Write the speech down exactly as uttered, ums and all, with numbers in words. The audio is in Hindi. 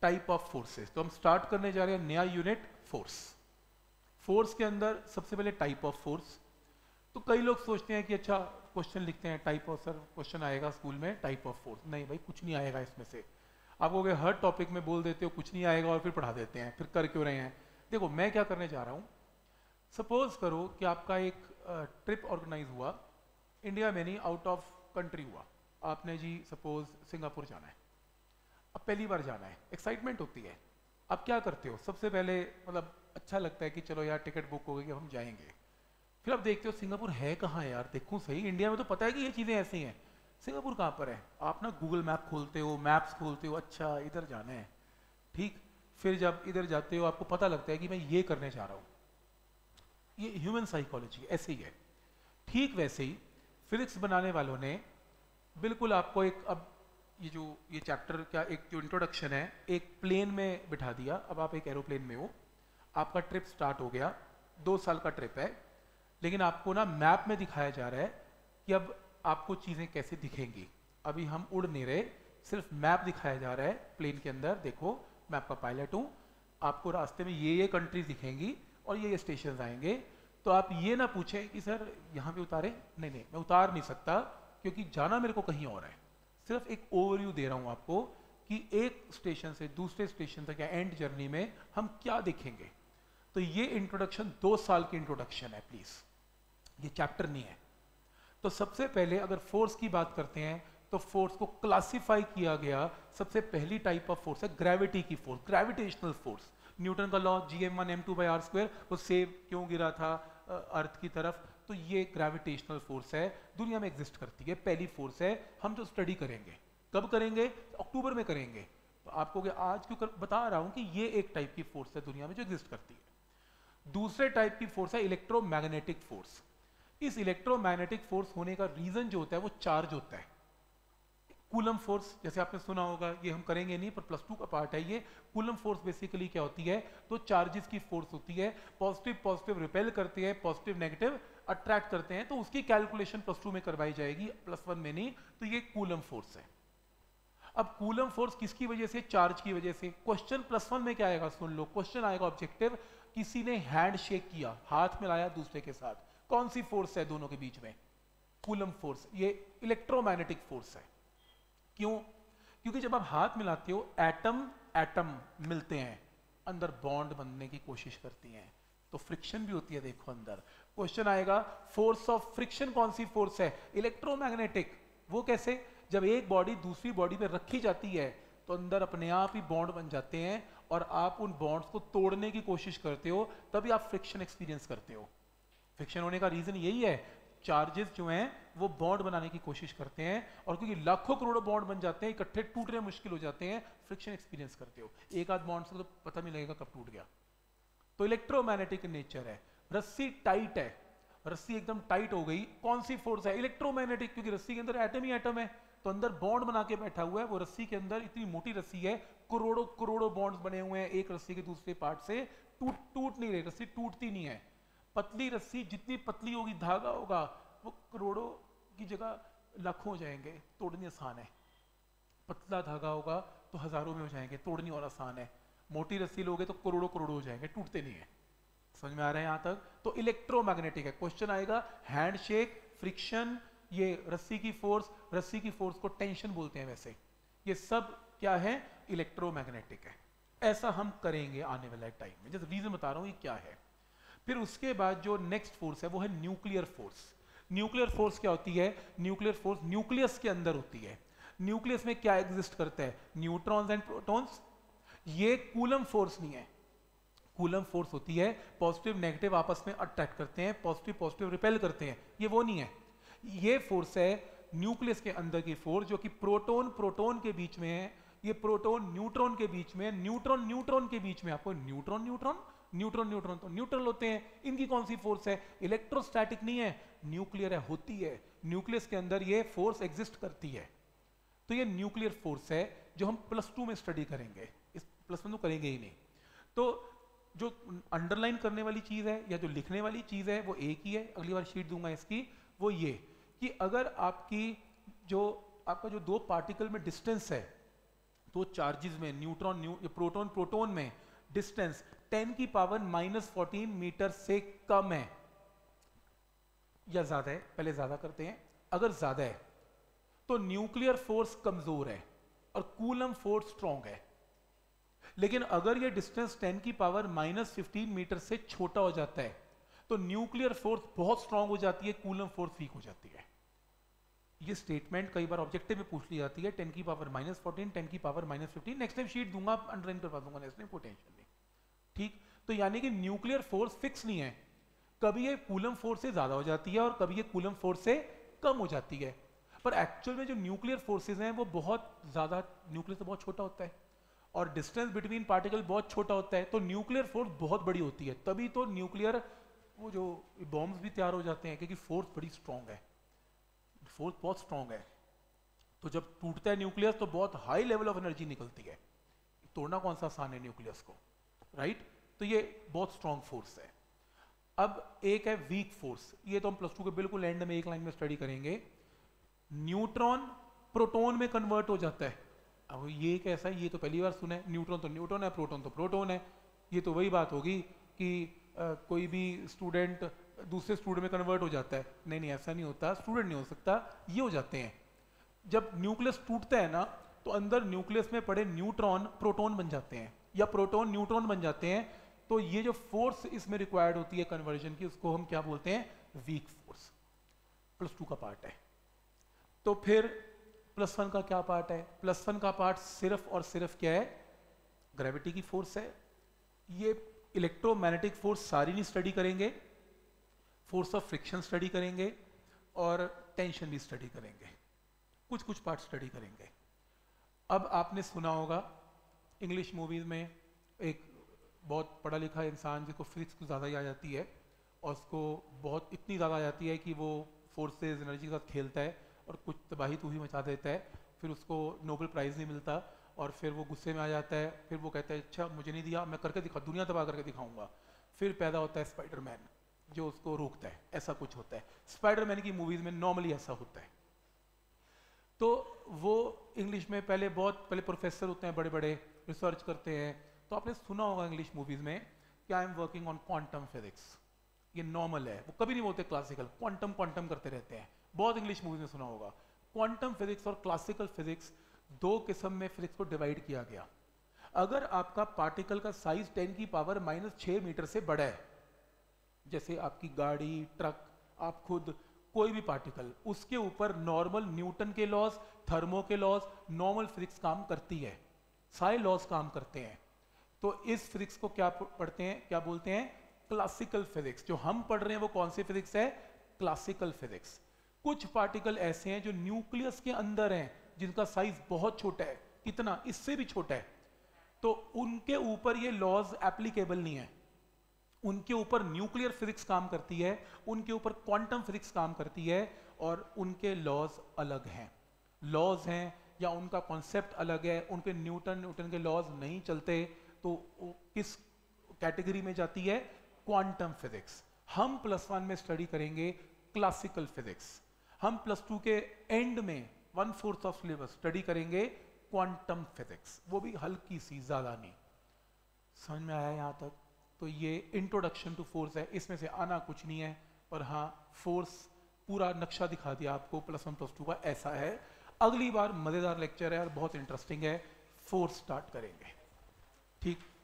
Type of forces. तो हम स्टार्ट करने जा रहे हैं नया यूनिट फोर्स। फोर्स के अंदर सबसे पहले टाइप ऑफ फोर्स। तो कई लोग सोचते हैं कि अच्छा क्वेश्चन लिखते हैं टाइप ऑफ, सर क्वेश्चन आएगा स्कूल में टाइप ऑफ फोर्स। नहीं भाई, कुछ नहीं आएगा इसमें से। आपको अगर हर टॉपिक में बोल देते हो कुछ नहीं आएगा और फिर पढ़ा देते हैं, फिर कर क्यों रहे हैं। देखो मैं क्या करने जा रहा हूँ, सपोज करो कि आपका एक ट्रिप ऑर्गेनाइज हुआ, इंडिया में नहीं आउट ऑफ कंट्री हुआ। आपने जी सपोज सिंगापुर जाना है, अब पहली बार जाना है, एक्साइटमेंट होती है। अब क्या करते हो, सबसे पहले मतलब अच्छा लगता है कि चलो यार टिकट बुक हो गई, हम जाएंगे। फिर आप देखते हो सिंगापुर है कहाँ है यार, देखूं सही, इंडिया में तो पता है कि ये चीज़ें ऐसी हैं, सिंगापुर कहाँ पर है। आप ना गूगल मैप खोलते हो, मैप्स खोलते हो, अच्छा इधर जाना है, ठीक। फिर जब इधर जाते हो आपको पता लगता है कि मैं ये करने जा रहा हूँ। ये ह्यूमन साइकोलॉजी ऐसे ही है। ठीक वैसे ही फिजिक्स बनाने वालों ने बिल्कुल आपको एक, अब ये जो ये चैप्टर का एक जो इंट्रोडक्शन है, एक प्लेन में बिठा दिया। अब आप एक एरोप्लेन में हो, आपका ट्रिप स्टार्ट हो गया, दो साल का ट्रिप है, लेकिन आपको ना मैप में दिखाया जा रहा है कि अब आपको चीज़ें कैसे दिखेंगी। अभी हम उड़ नहीं रहे, सिर्फ मैप दिखाया जा रहा है प्लेन के अंदर। देखो मैं आपका पायलट हूँ, आपको रास्ते में ये ये कंट्रीज दिखेंगी और ये ये स्टेशन आएंगे। तो आप ये ना पूछें कि सर यहाँ पे उतारे, नहीं नहीं मैं उतार नहीं सकता क्योंकि जाना मेरे को कहीं और है। सिर्फ एक ओवरव्यू दे रहा हूँ आपको कि एक स्टेशन से दूसरे स्टेशन तक या एंड जर्नी में हम क्या देखेंगे। तो ये इंट्रोडक्शन दो साल की इंट्रोडक्शन है, प्लीज, ये चैप्टर नहीं है। तो सबसे पहले अगर फोर्स की बात करते हैं तो फोर्स को क्लासिफाई किया गया, सबसे पहली टाइप ऑफ फोर्स है ग्रेविटी की फोर्स, ग्रेविटेशनल फोर्स। न्यूटन का law G M one M two by R square, वो सेब क्यों गिरा था अर्थ की तरफ, तो ये ग्रेविटेशनल फोर्स है, दुनिया में एग्जिस्ट करती है, पहली फोर्स है। हम जो स्टडी करेंगे, कब करेंगे, अक्टूबर में करेंगे। तो आपको आज क्यों कर, बता रहा हूं कि ये एक टाइप की फोर्स है दुनिया में जो एग्जिस्ट करती है। दूसरे टाइप की फोर्स है इलेक्ट्रोमैग्नेटिक फोर्स। इस इलेक्ट्रोमैग्नेटिक फोर्स होने का रीजन जो होता है वो चार्ज होता है। कूलम फोर्स जैसे आपने सुना होगा, ये हम करेंगे नहीं पर प्लस टू का पार्ट है ये। कूलम फोर्स बेसिकली क्या होती है, तो चार्जेस की फोर्स होती है। पॉजिटिव पॉजिटिव रिपेल करते हैं, पॉजिटिव नेगेटिव अट्रैक्ट करते हैं। तो उसकी कैलकुलेशन प्लस टू में करवाई जाएगी, प्लस वन में नहीं। तो ये कूलम फोर्स है। अब कूलम फोर्स किसकी वजह से, चार्ज की वजह से। क्वेश्चन प्लस वन में क्या आएगा, सुन लो, क्वेश्चन आएगा ऑब्जेक्टिव, किसी ने हैंड शेक किया, हाथ मिलाया दूसरे के साथ, कौन सी फोर्स है दोनों के बीच में, कूलम फोर्स। ये इलेक्ट्रोमैग्नेटिक फोर्स है। क्यों, क्योंकि जब आप हाथ मिलाते हो, एटम एटम मिलते हैं, अंदर बॉन्ड बनने की कोशिश करती हैं, तो फ्रिक्शन भी होती है। देखो अंदर क्वेश्चन आएगा, फोर्स ऑफ फ्रिक्शन कौन सी फोर्स है, इलेक्ट्रोमैग्नेटिक। वो कैसे, जब एक बॉडी दूसरी बॉडी पे रखी जाती है तो अंदर अपने आप ही बॉन्ड बन जाते हैं और आप उन बॉन्ड्स को तोड़ने की कोशिश करते हो, तभी आप फ्रिक्शन एक्सपीरियंस करते हो। फ्रिक्शन होने का रीजन यही है, चार्जेस जो हैं वो बॉन्ड बनाने की कोशिश करते हैं, और क्योंकि लाखों करोड़ों बॉन्ड बन जाते हैं, इकट्ठे टूटने मुश्किल हो जाते हैं, फ्रिक्शन एक्सपीरियंस करते हो। एक आध बॉन्ड से तो पता नहीं लगेगा कब टूट गया। तो इलेक्ट्रोमैग्नेटिक नेचर है। रस्सी टाइट है, रस्सी एकदम टाइट हो गई, कौन सी फोर्स है, इलेक्ट्रोमैग्नेटिक, क्योंकि रस्सी के अंदर एटम ही एटम है, तो अंदर बॉन्ड बना के बैठा हुआ है। वो रस्सी के अंदर इतनी मोटी रस्सी है, करोड़ों करोड़ों बॉन्ड्स बने हुए हैं एक रस्सी के दूसरे पार्ट से, टूट टूट नहीं रही रस्सी, टूटती नहीं है। पतली रस्सी जितनी पतली होगी, धागा होगा, वो करोड़ों की जगह लाखों हो जाएंगे, तोड़नी आसान है। पतला धागा होगा तो हजारों में हो जाएंगे, तोड़नी और आसान है। मोटी रस्सी लोगे तो करोड़ों करोड़ों हो जाएंगे, टूटते नहीं है। समझ में आ रहा है यहां तक। तो इलेक्ट्रोमैग्नेटिक है। क्वेश्चन आएगा हैंडशेक, फ्रिक्शन, ये रस्सी की फोर्स, रस्सी की फोर्स को टेंशन बोलते हैं वैसे, ये सब क्या है, इलेक्ट्रोमैग्नेटिक है। ऐसा हम करेंगे आने वाले टाइम में, जैसे रीजन बता रहा हूं ये क्या है। फिर उसके बाद जो नेक्स्ट फोर्स है वो है न्यूक्लियर फोर्स। न्यूक्लियर फोर्स क्या होती है, न्यूक्लियर फोर्स न्यूक्लियस के अंदर होती है। न्यूक्लियस में क्या एग्जिस्ट करता है, न्यूट्रॉन्स एंड प्रोटॉन्स। ये कूलम फोर्स नहीं है। कूलम फोर्स होती है पॉजिटिव नेगेटिव आपस में अट्रैक्ट करते हैं, पॉजिटिव पॉजिटिव रिपेल करते हैं, ये वो नहीं है। ये फोर्स है न्यूक्लियस के अंदर की फोर्स, जो कि प्रोटॉन प्रोटॉन के बीच में है, ये प्रोटॉन न्यूट्रॉन के बीच में, न्यूट्रॉन न्यूट्रॉन के बीच में। आपको न्यूट्रॉन न्यूट्रॉन न्यूट्रॉन न्यूट्रॉन तो न्यूट्रल होते हैं, इनकी कौन सी फोर्स है, इलेक्ट्रोस्टैटिक नहीं है, न्यूक्लियर है, होती है। न्यूक्लियस के अंदर ये फोर्स एग्जिस्ट करती है। तो ये न्यूक्लियर फोर्स है जो हम प्लस टू में स्टडी करेंगे, इस प्लस वन तो करेंगे ही नहीं। तो जो अंडरलाइन करने वाली चीज है या जो लिखने वाली चीज है वो एक ही है, अगली बार शीट दूंगा इसकी, वो ये कि अगर आपकी जो आपका जो दो पार्टिकल में डिस्टेंस है, दो चार्जेस में न्यूट्रॉन न्यू प्रोटॉन प्रोटॉन में डिस्टेंस टेन की पावर माइनस फोर्टीन मीटर से कम है या ज्यादा है, पहले ज्यादा करते हैं, अगर ज्यादा है तो न्यूक्लियर फोर्स कमजोर है और कूलम फोर्स स्ट्रॉन्ग है। लेकिन अगर यह डिस्टेंस टेन की पावर माइनस फिफ्टीन मीटर से छोटा हो जाता है तो न्यूक्लियर फोर्स बहुत स्ट्रॉन्ग हो जाती है, कूलम फोर्स वीक हो जाती है। ये स्टेटमेंट कई बार ऑब्जेक्टिव में पूछ ली जाती है, टेन की पावर माइनस फोर्टीन, टेन की power minus fifteen. Next time sheet दूंगा, अंडरलाइन करवा दूंगा नेक्स्ट टाइम, पोटेंशियल नहीं। ठीक, तो यानी कि न्यूक्लियर फोर्स फिक्स नहीं है, कभी ये कूलम फोर्स से ज्यादा हो जाती है और कभी ये कूलम फोर्स से कम हो जाती है। पर एक्चुअल में जो न्यूक्लियर फोर्सेज हैं वो बहुत ज्यादा, न्यूक्लियस तो बहुत छोटा होता है और डिस्टेंस बिटवीन पार्टिकल बहुत छोटा होता है, तो न्यूक्लियर फोर्स बहुत बड़ी होती है। तभी तो न्यूक्लियर वो जो बॉम्ब्स भी तैयार हो जाते हैं, क्योंकि फोर्स बड़ी स्ट्रांग है, फोर्स बहुत स्ट्रांग है। तो जब टूटता है न्यूक्लियस तो बहुत हाई लेवल ऑफ एनर्जी निकलती है, तोड़ना कौन सा आसान है न्यूक्लियस को, राइट। तो ये बहुत स्ट्रांग फोर्स है। अब एक है वीक फोर्स, ये तो हम प्लस टू के बिल्कुल एंड में एक लाइन में स्टडी करेंगे। न्यूट्रॉन प्रोटॉन में कन्वर्ट हो जाता है। अब ये कैसा है, ये तो पहली बार सुना है। न्यूट्रॉन तो न्यूट्रॉन है, प्रोटॉन तो प्रोटॉन है। ये तो वही बात होगी कि आ, कोई भी स्टूडेंट दूसरे स्टूडेंट में कन्वर्ट हो जाता है। नहीं नहीं, ऐसा नहीं होता, स्टूडेंट नहीं हो सकता, ये हो जाते हैं। जब न्यूक्लियस टूटता है ना तो अंदर न्यूक्लियस में पड़े न्यूट्रॉन प्रोटॉन बन जाते हैं या प्रोटॉन न्यूट्रॉन बन जाते हैं। तो ये जो फोर्स इसमें रिक्वायर्ड होती है कन्वर्जन की, उसको हम क्या बोलते हैं, वीक फोर्स। प्लस टू का पार्ट है। तो फिर प्लस वन का क्या पार्ट है? प्लस वन का पार्ट सिर्फ और सिर्फ क्या है, ग्रेविटी की फोर्स है। ये इलेक्ट्रोमैग्नेटिक फोर्स सारी नहीं स्टडी करेंगे, फोर्स ऑफ फ्रिक्शन स्टडी करेंगे और टेंशन भी स्टडी करेंगे, कुछ कुछ पार्ट स्टडी करेंगे। अब आपने सुना होगा इंग्लिश मूवीज में एक बहुत पढ़ा लिखा इंसान जिसको फिजिक्स को ज़्यादा याद आती है और उसको बहुत इतनी ज़्यादा आ जाती है कि वो फोर्सेस एनर्जी के साथ खेलता है और कुछ तबाही तूही मचा देता है, फिर उसको नोबेल प्राइज़ नहीं मिलता और फिर वो गुस्से में आ जाता है। फिर वो कहता है अच्छा मुझे नहीं दिया, मैं करके दिखा, दुनिया तबाह करके दिखाऊंगा। फिर पैदा होता है स्पाइडरमैन जो उसको रोकता है, ऐसा कुछ होता है। स्पाइडरमैन की मूवीज़ में नॉर्मली ऐसा होता है। तो वो इंग्लिश में पहले बहुत पहले प्रोफेसर होते हैं, बड़े बड़े रिसर्च करते हैं। तो आपने सुना होगा इंग्लिश मूवीज़ में कि I am working on quantum physics, ये नॉर्मल है, वो कभी नहीं बोलते क्लासिकल, क्वांटम क्वांटम करते रहते हैं। बहुत इंग्लिश मूवीज में सुना होगा। क्वांटम फिजिक्स और क्लासिकल फिजिक्स दो किस्म में फिजिक्स को डिवाइड किया गया। अगर आपका पार्टिकल का साइज टेन की पावर माइनस छः मीटर से बड़ा है, जैसे आपकी गाड़ी, ट्रक, आप खुद, कोई भी पार्टिकल, उसके ऊपर नॉर्मल न्यूटन के लॉज, थर्मो के लॉज, नॉर्मल फिजिक्स काम करती है, सारे लॉज काम करते हैं। तो इस फिजिक्स को क्या पढ़ते हैं, क्या बोलते हैं, क्लासिकल फिजिक्स। जो हम पढ़ रहे हैं वो कौन सी फिजिक्स है, क्लासिकल फिजिक्स। कुछ पार्टिकल ऐसे हैं जो न्यूक्लियस के अंदर हैं, जिनका साइज बहुत छोटा है, कितना, इससे भी छोटा है, तो उनके ऊपर ये लॉज एप्लीकेबल नहीं है। उनके ऊपर न्यूक्लियर फिजिक्स काम करती है, उनके ऊपर क्वांटम फिजिक्स काम करती है और उनके लॉज अलग हैं, लॉज हैं या उनका कॉन्सेप्ट अलग है, उनके न्यूटन न्यूटन के लॉज नहीं चलते। तो किस कैटेगरी में जाती है, क्वांटम फिजिक्स। हम प्लस वन में स्टडी करेंगे क्लासिकल फिजिक्स। हम प्लस टू के एंड में one fourth of syllabus study करेंगे क्वांटम फिजिक्स, वो भी हल्की सी, ज्यादा नहीं। समझ में आया यहाँ तक? तो ये इंट्रोडक्शन टू फोर्स है, इसमें से आना कुछ नहीं है। और हाँ, फोर्स पूरा नक्शा दिखा दिया आपको प्लस वन प्लस टू का, ऐसा है। अगली बार मजेदार लेक्चर है और बहुत इंटरेस्टिंग है, फोर्स स्टार्ट करेंगे, ठीक।